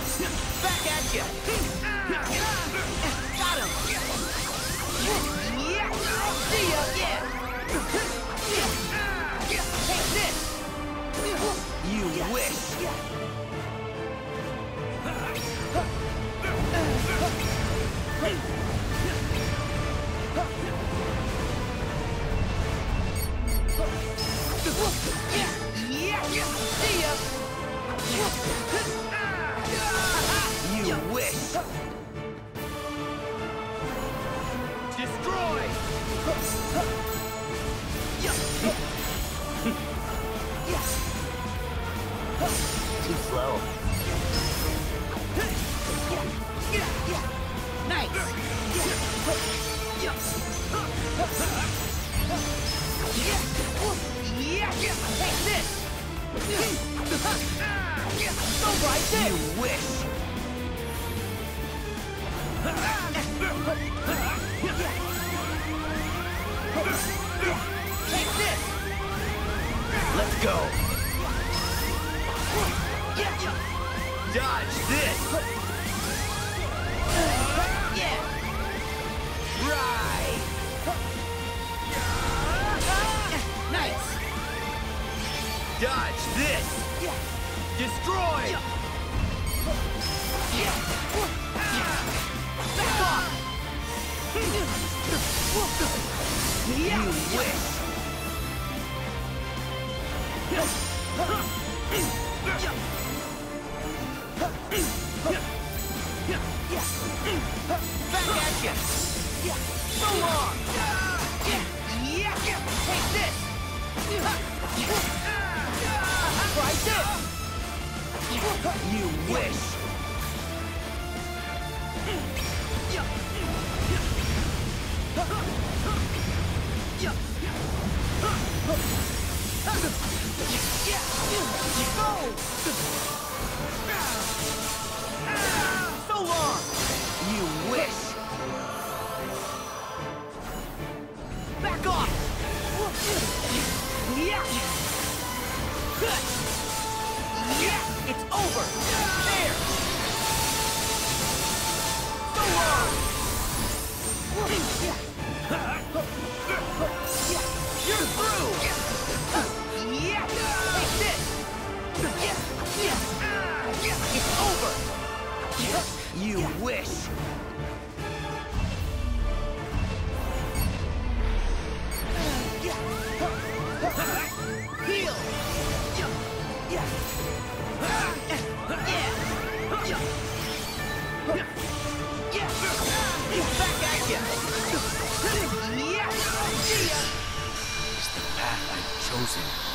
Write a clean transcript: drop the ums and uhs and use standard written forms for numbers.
Back at you. Got him. Yeah. See ya. Yeah. Take this. You wish. Yeah. See ya. You wish. Destroy. Too slow. Nice. Take this. Go right there. You wish. Take this. Let's go. Dodge this. Yeah. Right. Nice. Dodge this. Destroy. Back off. You wish. Back at you. So long. Take this. Try this. You wish. Go. So long. You wish. Back off. Good. It's over. There. So long. You're through. Take this. It's over. You wish. Heal. Back at ya. Is the path I've chosen.